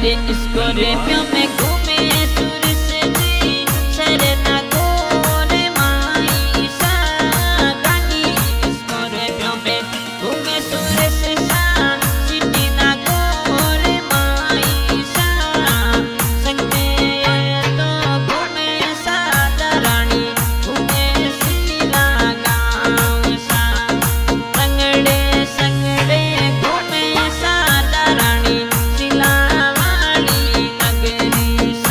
अरे इसको रेपियों में घूमे सुरस जी शरणा गोरे माई सा गानी इसको रेपियों में घूमे सुरस सा सिटी ना गोरे माई सा संग में तो घूमे सादा रानी घूमे सीला गाँव सा संगड़े संगड़े घूमे सादा रानी सीला वाली नगरी सा।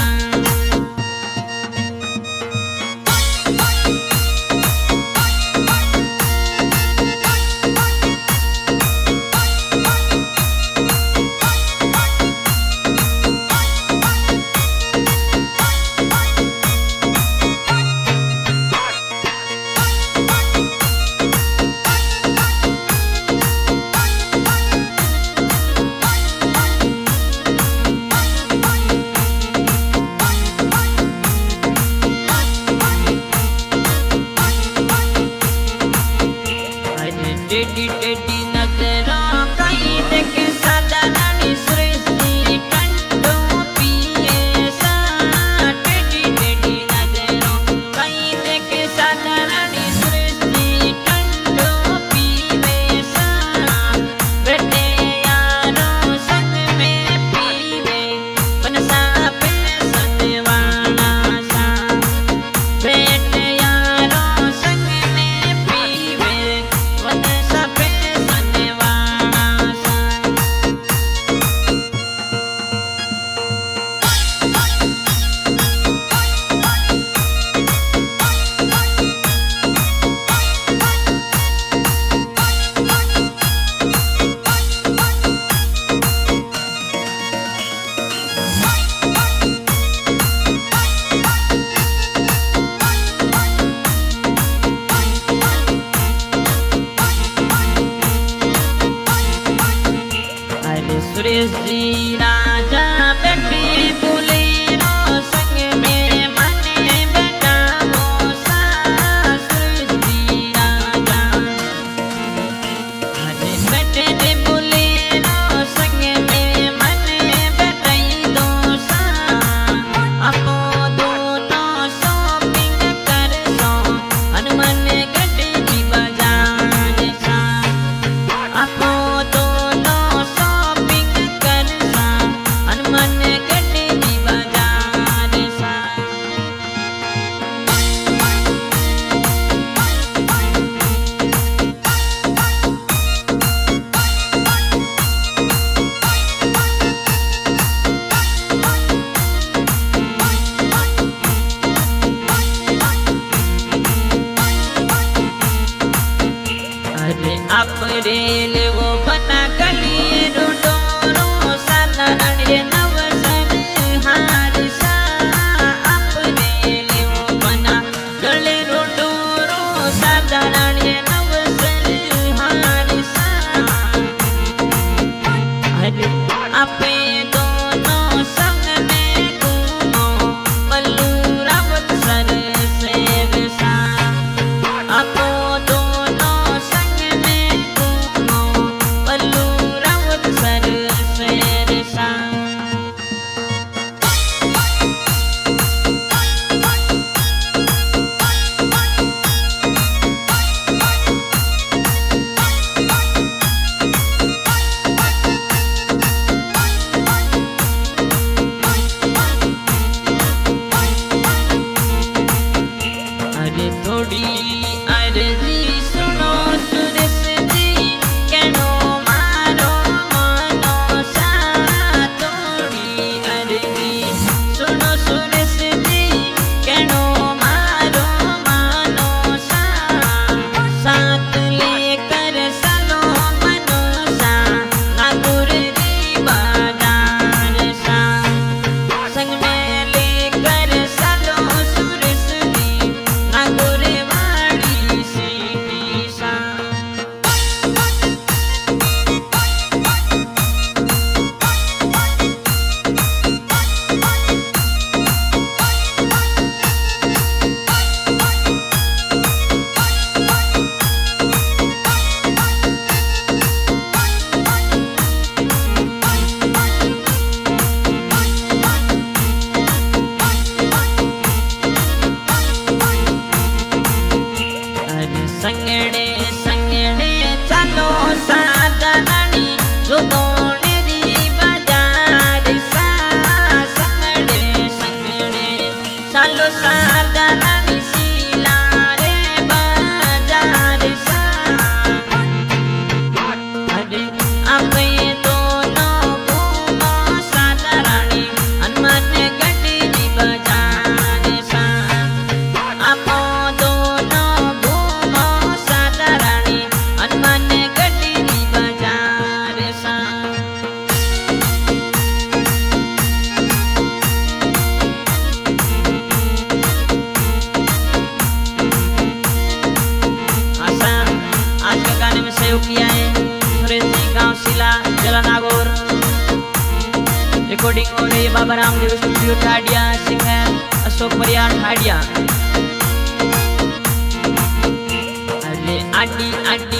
टेढ़ी टेढ़ी नजरों कहीं देखे सादा रानी सृष्टि कंठों पिए सा टेढ़ी टेढ़ी नजरों कहीं देखे सादा रानी सृष्टि कंठों पिए सा बेटे यारों संग में पीवे बनसा पे सनवाना सा बेटे यारों संग में पीवे बनसा पे सनवाना सा। अरे सुरेश जी राजा बैठे बुलेरो संग में मने बैठाओ सा सुरेश जी राजा अरे बैठे दे बुलेरो संग में मने बैठाई दो सा आपो दोनों शॉपिंग कर सो हनुमान गड्डी की बाजार सा आपो दोनों शॉपिंग कर सा हनुमान गड्डी की बाजार सा। अरे अप्रैल वो बना गली रोडोरो सादा रानी नवसन हार सा अप्रैल वो बना गली रोडोरो सादा रानी नवसन हार सा अरे आपे दोनों संग में घूमो पल्लू रावत सर सेव सा आपो दोनों संग में घूमो पल्लू रावत सर सेव सा। संगड़े संगड़े चलो साधनानी जो दोनेरी बाजार सा संगड़े संगड़े चलो साधनानी शीला रे बाजार सा अरे आप ये दोनों घूमो साधनानी हनुमान गढ़ी बाजार सा आप किया है सुरेश जी गांव शिला जिला नागौर। रिकॉर्डिंग हो रही है बाबा रामदेव स्टूडियो ठाडिया सिंगर अशोक परियार ठाडिया। अरे आटी आटी